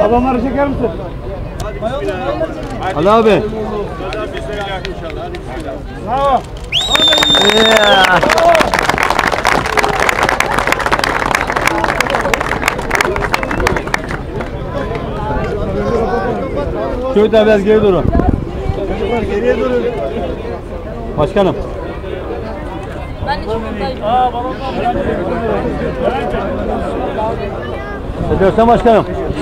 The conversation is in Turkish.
Balonları çeker misin? Ali abi. Bravo. Şöyle de biraz geri durun. Çocuklar geriye durun. Başkanım. Ben de çok mutluyum. Ne diyorsun başkanım?